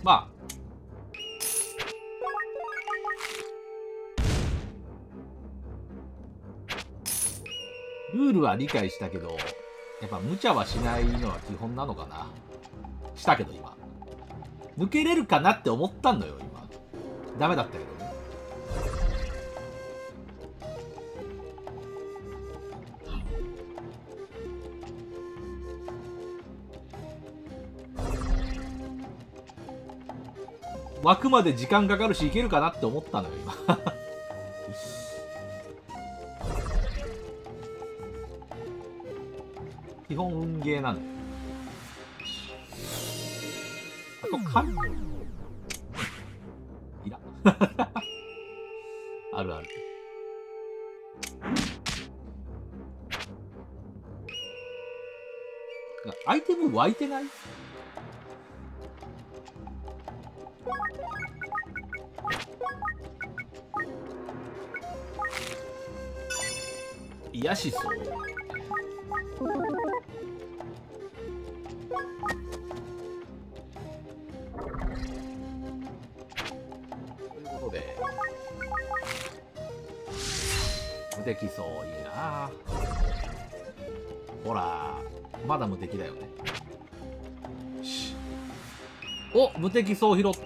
まあルールは理解したけど、やっぱ無茶はしないのは基本なのかな。したけど今。抜けれるかなって思ったんだよ、今。ダメだったけどね。枠まで時間かかるし、いけるかなって思ったのよ、今。基本運ゲーなんだよ。あと神いらあるある。アイテム湧いてない？癒やしそう。無敵そういいな。ほらまだ無敵だよね。お、無敵そう拾った。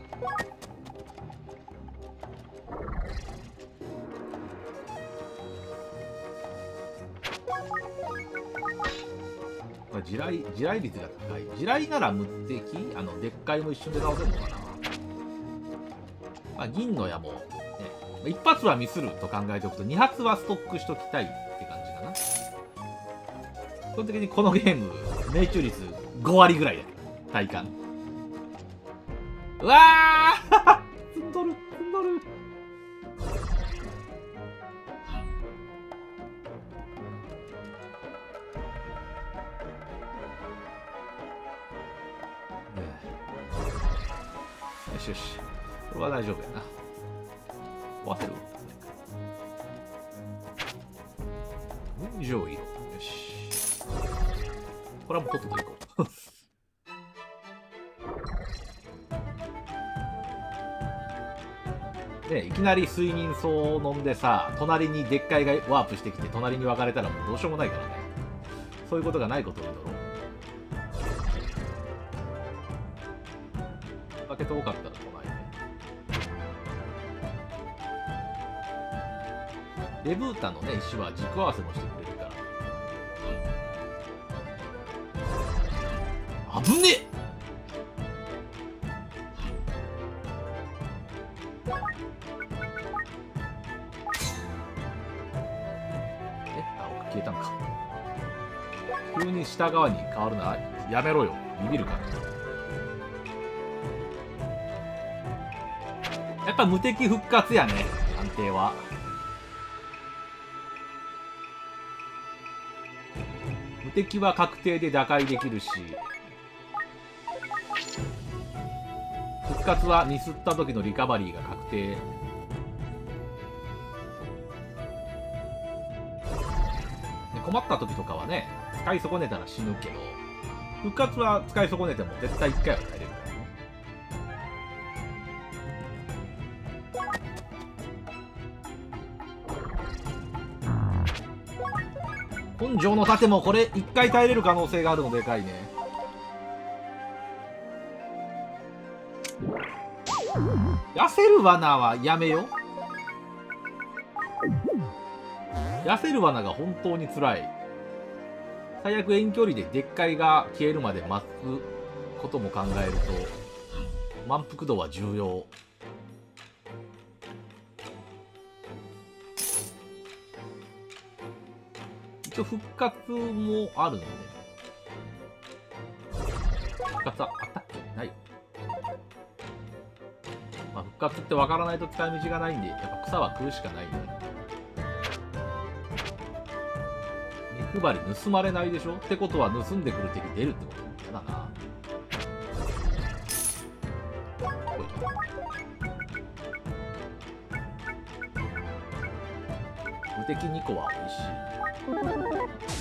これ地雷率が高い。地雷なら無敵、でっかいも一瞬で倒せるのかな。まあ、銀の矢も一発はミスると考えておくと2発はストックしときたいって感じかな。基本的にこのゲーム命中率5割ぐらいだけど体感。うわー積んどる積んどる。よしよし、これは大丈夫やな。壊せる？群青色。よし。これはもうとっとといこう。ね、いきなり睡眠草を飲んでさ、隣にでっかいがワープしてきて、隣に分かれたらもうどうしようもないからね。そういうことがないことを祈ろう。だけ遠かったら来ないね。レブータのね、石は軸合わせもしてくれるから。危ねえ。青く消えたんか。急に下側に変わるならやめろよ。ビビるから。やっぱ無敵復活やね、判定は。無敵は確定で打開できるし、復活はミスった時のリカバリーが確定。困った時とかはね、使い損ねたら死ぬけど、復活は使い損ねても絶対1回は耐えれるからね。根性の盾もこれ1回耐えれる可能性があるのでかいね。痩せる罠はやめよ。痩せる罠が本当に辛い。最悪遠距離ででっかいが消えるまで待つことも考えると満腹度は重要。一応復活もあるんで、復活あったっけ？ない。まあ、復活って分からないと使い道がないんで、やっぱ草は食うしかないんで。目配り盗まれないでしょってことは盗んでくる敵出るってこと嫌だな。無敵2個は美味し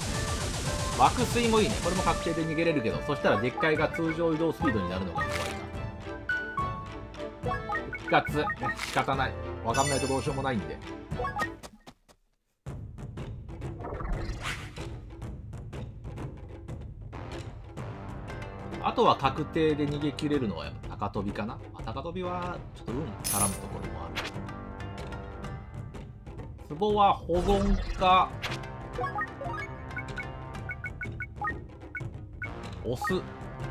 い。爆睡もいいね。これも確定で逃げれるけど、そしたらでっかいが通常移動スピードになるのが怖いな。 活、仕方ない。わかんないとどうしようもないんで。あとは確定で逃げ切れるのはやっぱ高飛びかな。高飛びはちょっと運絡むところもある。壺は保存か押す。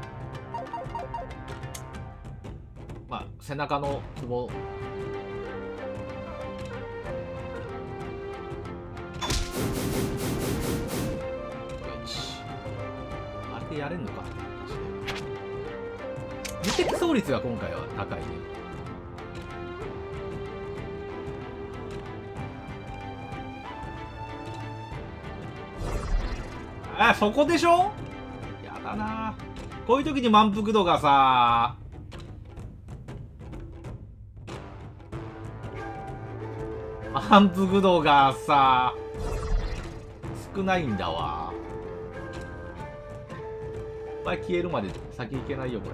まあ背中の壺。よし。あれでやれんのかっていう話で。無敵走率が今回は高いね。あ、そこでしょ。やだな。こういう時に満腹度がさ、満腹度がさ少ないんだわ。いっぱい消えるまで先行けないよこれ。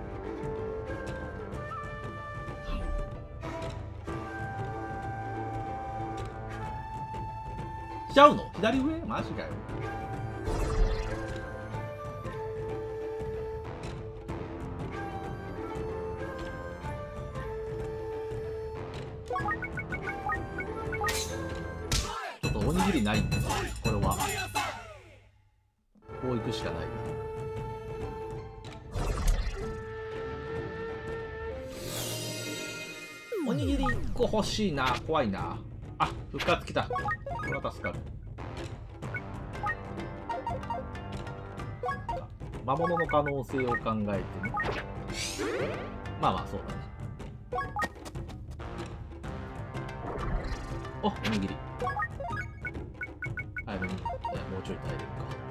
しちゃうの？左上？マジかよ。ちょっとおにぎりないんですよこれは。こう行くしかない。おにぎり1個欲しいな。怖いな。あ、復活きた。これは助かる。魔物の可能性を考えてね。まあまあそうだね。お、おにぎり。はい、もうちょい耐えれる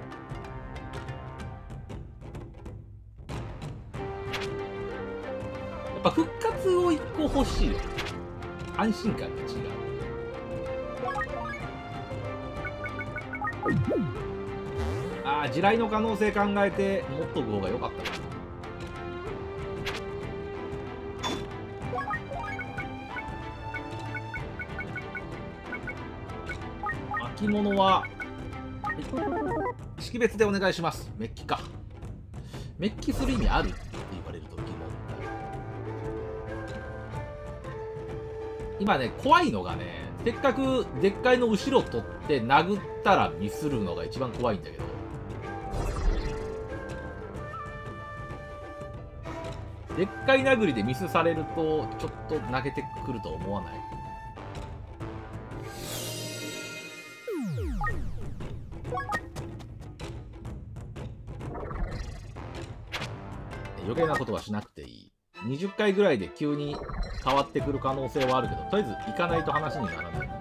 か。やっぱ復活を1個欲しいよ。安心感が違う。ああ、地雷の可能性考えて持っとく方が良かったかな。巻物は、識別でお願いします。メッキか。メッキする意味あるって言われると疑問。今ね、怖いのがね、せっかくでっかいの後ろ取って殴ったらミスるのが一番怖いんだけど、でっかい殴りでミスされるとちょっと投げてくると思わない？余計なことはしなくていい。20回ぐらいで急に変わってくる可能性はあるけど、とりあえず行かないと話にならない。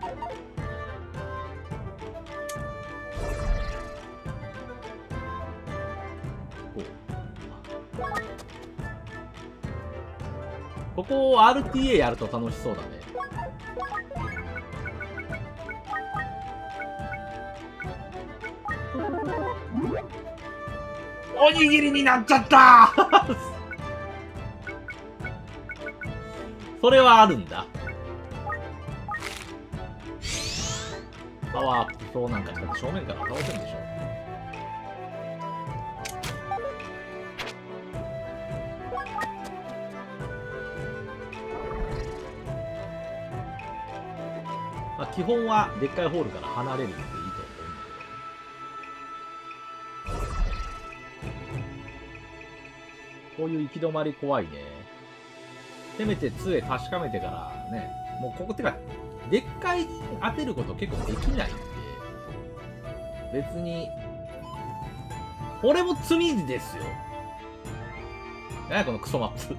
ここを RTA やると楽しそうだね。おにぎりになっちゃったそれはあるんだ。パワーアップそうなんかしたら正面から倒せんでしょ。まあ、基本はでっかいホールから離れるんでいいと思うんだけど、こういう行き止まり怖いね。せめて杖確かめてからね。もうここってか、でっかいに当てること結構できないんで、別にこれも罪ですよ。何やこのクソマップ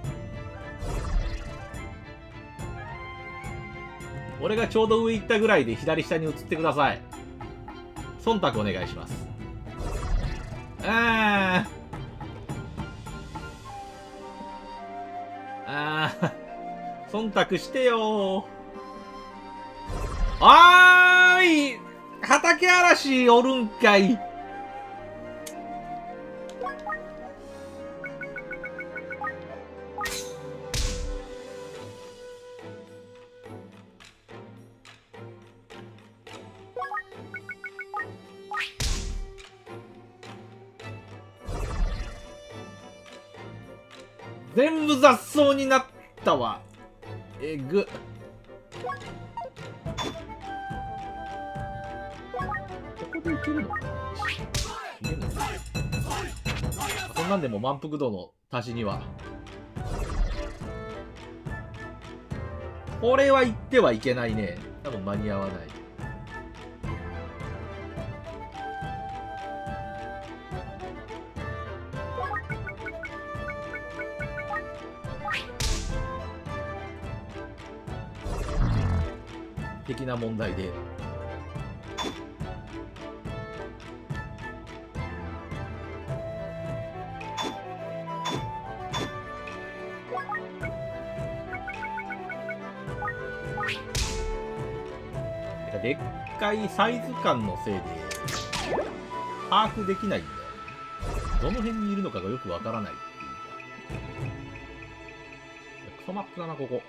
俺がちょうど上行ったぐらいで左下に移ってください。忖度お願いします。忖度してよー。ーい、畑嵐おるんかい。 全部雑草になったわ。えぐ。ここでいけるのかな。いけるのかな。そんなんでも満腹度の足しには。これは行ってはいけないね。多分間に合わない。的な問題で。でっかいサイズ感のせいで把握できないんだよ。どの辺にいるのかがよくわからないっていうか。クソマップだな、ここ。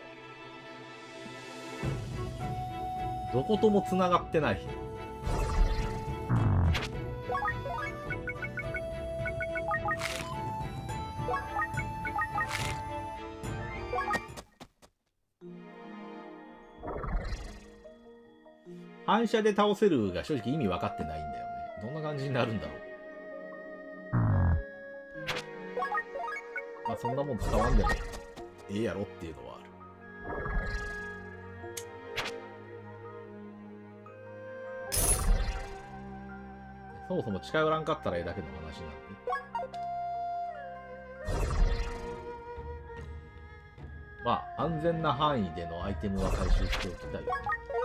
どことも繋がってない。反射で倒せるが正直意味分かってないんだよね。どんな感じになるんだろう。まあそんなもん使わんでもええやろっていうのはある。そもそも近寄らんかったらええだけの話なんで。まあ安全な範囲でのアイテムは回収しておきたいよね。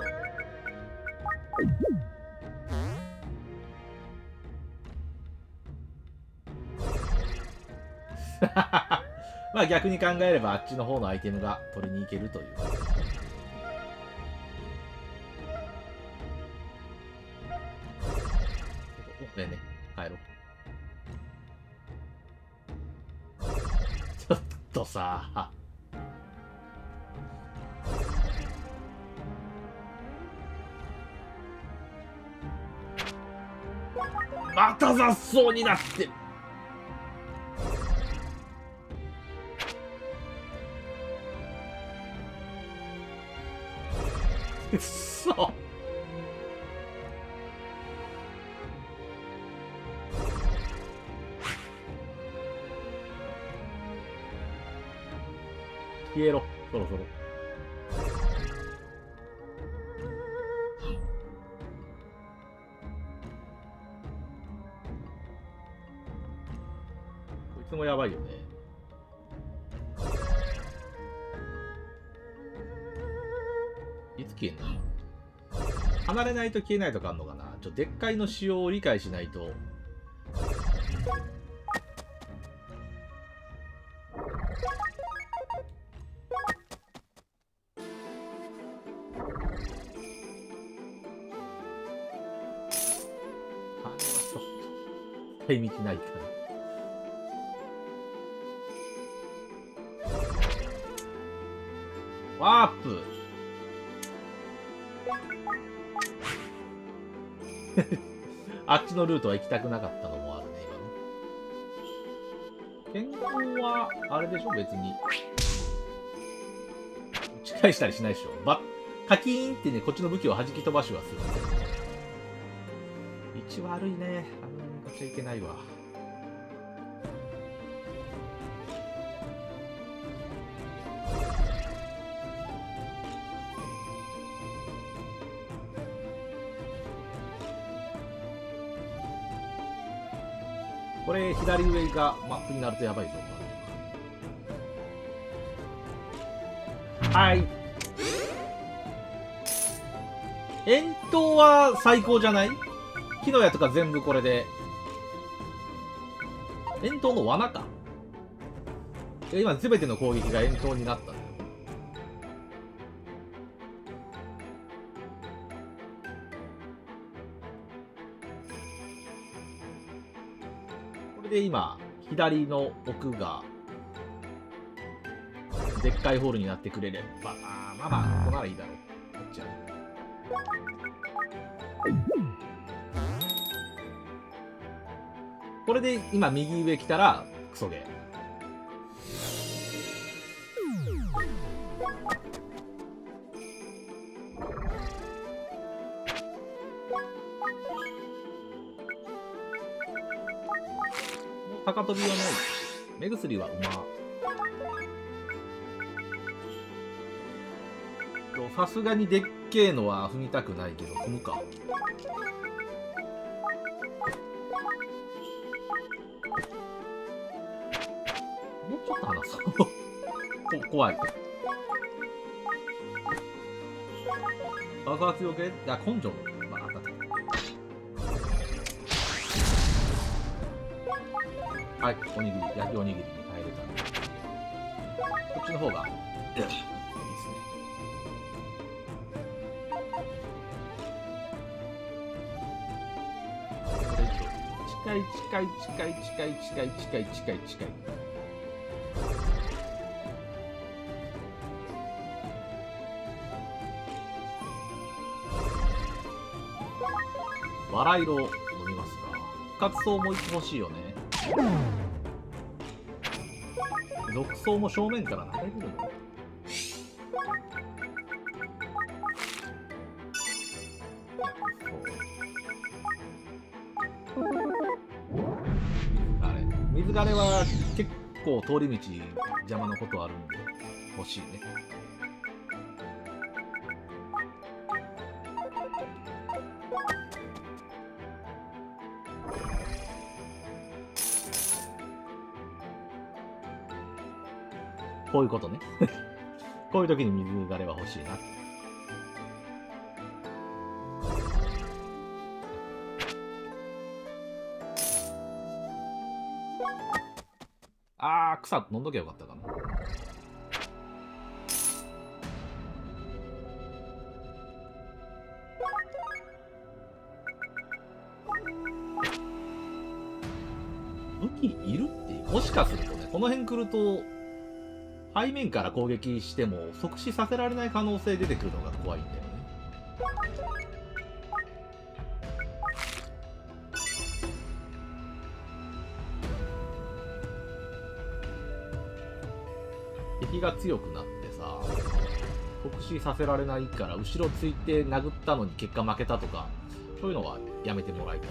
まあ逆に考えればあっちの方のアイテムが取りに行けるという。これね、帰ろう。ちょっとさ、また雑草になってる。くっそ。消えろ、そろそろ。こいつもやばいよね。いつ消えんの？離れないと消えないとかあんのかな。でっかいの仕様を理解しないと。使い道ないから。ワープあっちのルートは行きたくなかったのもあるね、今ね。健康は、あれでしょ、別に。打ち返したりしないでしょ。カキーンってね、こっちの武器を弾き飛ばしはする。位置悪いね。あんなに向かっちゃいけないわ。これ、左上がマップになるとやばいぞ。はい。遠投は最高じゃない？木の矢とか全部これで。遠投の罠か。今全ての攻撃が遠投になったんだよ。これで今、左の奥が、でっかいホールになってくれれば、まあまあ、ここならいいだろう。こっちは。これで今右上来たらクソゲー。 高跳びはない。目薬は馬。さすがにでっけえのは踏みたくないけど、踏むか。もうちょっと離そう怖い。爆発よけ、いや、根性の、まあ、当たった。はい、おにぎり、焼きおにぎりに変えれたんで。こっちの方が、いいですね。これ以上、近い。バラ色飲みますか。復活層も1個欲しいよね。毒層も正面から投げれるの。水枯れは結構通り道邪魔なことあるんで欲しいね。こういうことね。こういう時に水枯れは欲しいな。あー、草飲んどきゃよかったかな。武器いるっていう。もしかするとね、この辺来ると背面から攻撃しても即死させられない可能性出てくるのが怖いんだよね。敵が強くなってさ、即死させられないから後ろついて殴ったのに結果負けたとか、そういうのはやめてもらいたい。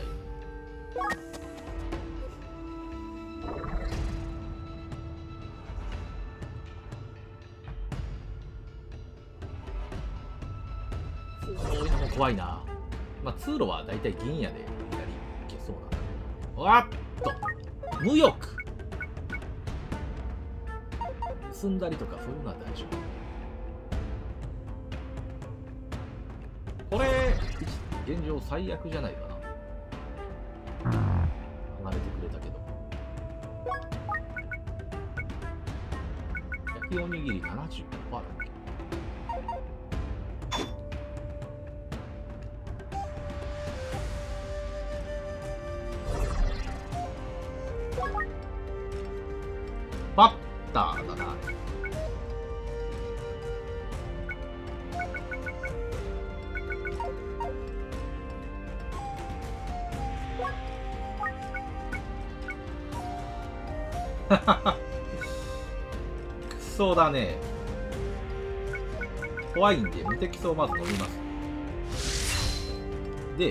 そういうのも怖いな。まあ通路はだいたい銀矢で左行けそうなんだけど。わっと無欲盗んだりとかそういうのは大丈夫。これ現状最悪じゃないかな。離れてくれたけど。焼きおにぎり 75% だっけ。バッターだな。くそだね。怖いんで無敵層まず飲みます。で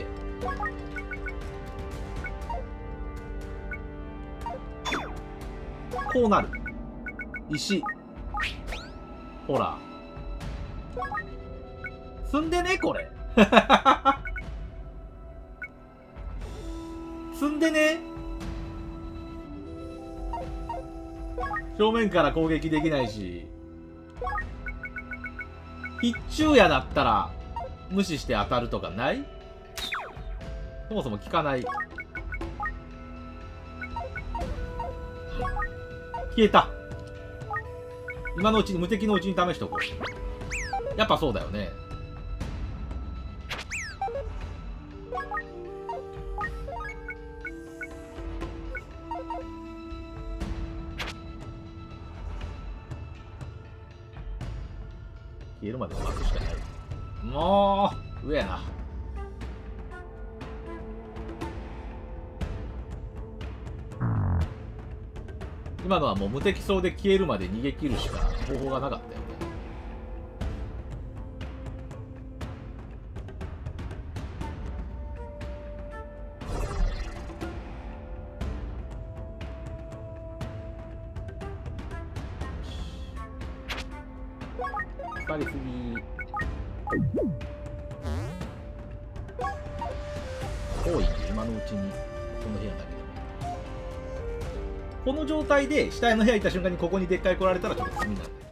こうなる。石ほら積んでねこれ。積んでね。正面から攻撃できないし、必中矢だったら無視して当たるとかない？そもそも効かない。消えた。今のうちに、無敵のうちに試しとこう。やっぱそうだよね。消えるまで待つしかない。もう上やな。今のはもう無敵層で消えるまで逃げ切るしか方法がなかったよね。 かりすぎ。遠いんで今のうちにこの部屋だけど、この状態で下の部屋行った瞬間にここにでっかい来られたらちょっと罪になる。